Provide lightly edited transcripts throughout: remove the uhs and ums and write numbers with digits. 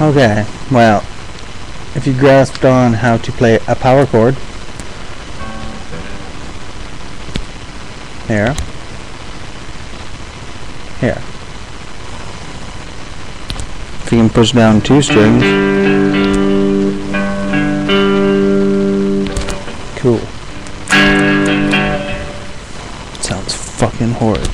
Okay, well, if you grasped on how to play a power chord, here, here. If you can push down 2 strings, cool. Sounds fucking horrid.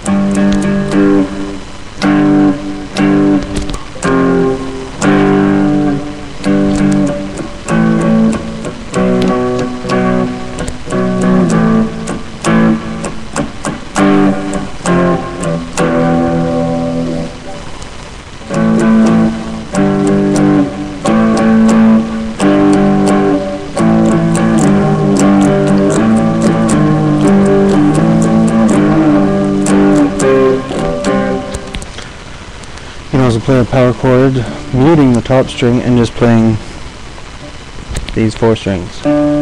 You can also play a power chord muting the top string and just playing these 4 strings.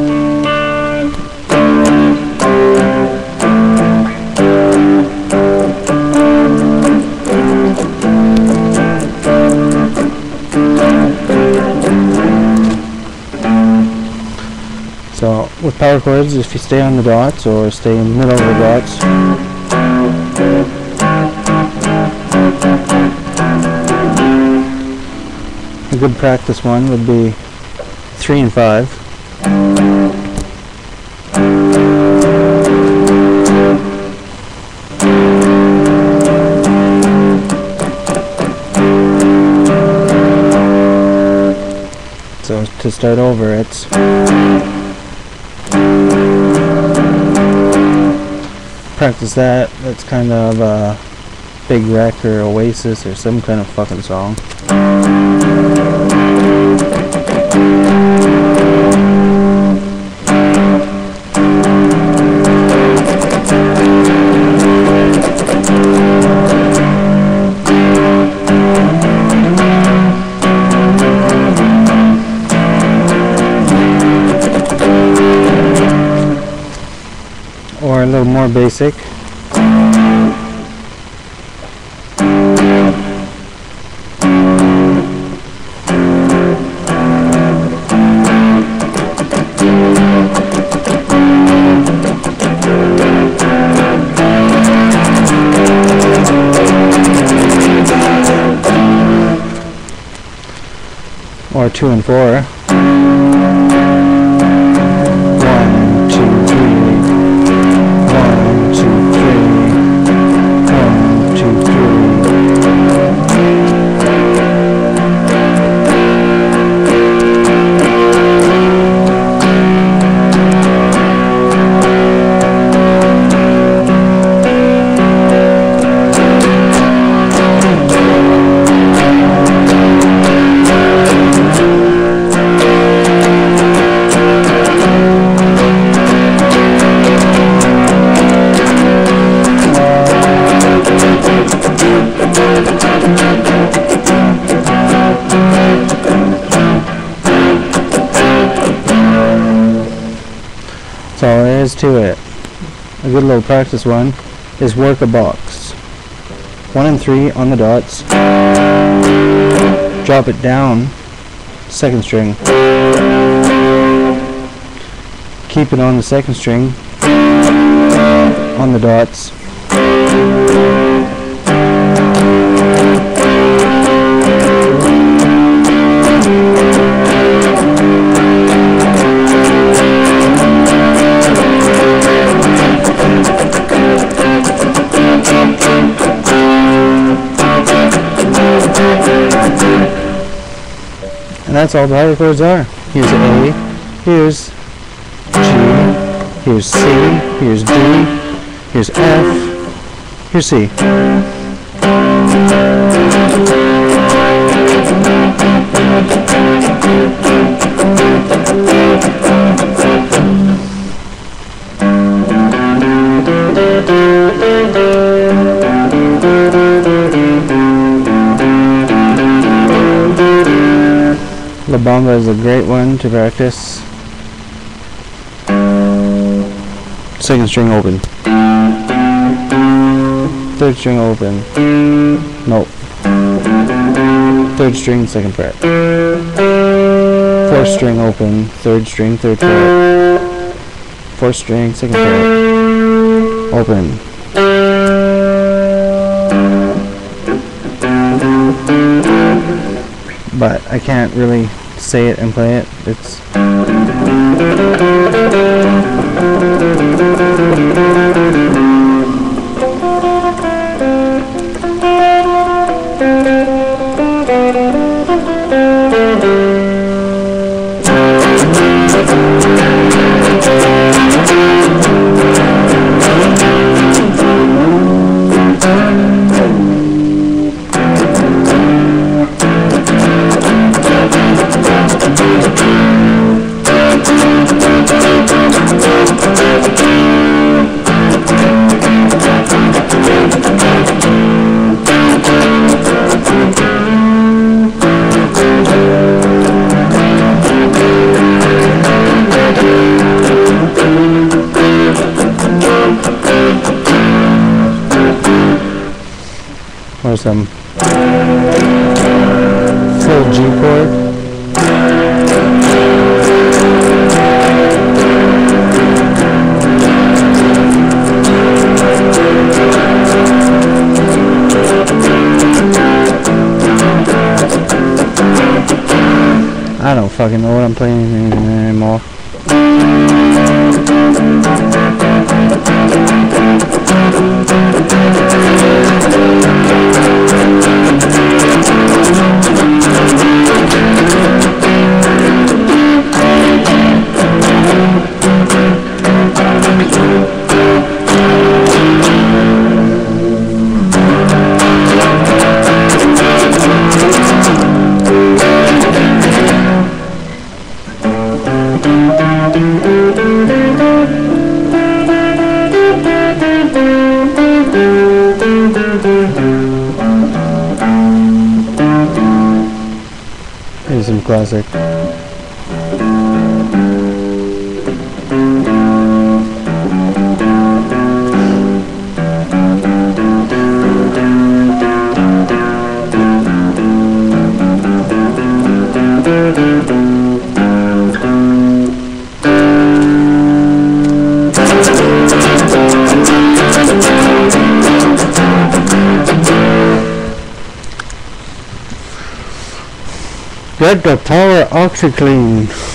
So with power chords, if you stay on the dots or stay in the middle of the dots, a good practice one would be 3 and 5. So to start over, it's practice that. That's kind of a Big Wreck or Oasis or some kind of fucking song. Or a little more basic. Or 2 and 4. 1, 2, 3. 1, 2, 3. 1, 2, 3. That's all there is to it. A good little practice one is work a box. 1 and 3 on the dots. Drop it down, 2nd string. Keep it on the 2nd string, on the dots. And that's all power chords are. Here's A, here's G, here's C, here's D, here's F, here's C. La Bamba is a great one to practice. 2nd string open. 3rd string open. Nope. 3rd string, 2nd fret. 4th string open, 3rd string, 3rd fret. 4th string, 2nd fret. Open. But I can't really say it and play it. It's or some full G chord. I don't fucking know what I'm playing anymore. Here's some classic. Get the power OxyClean.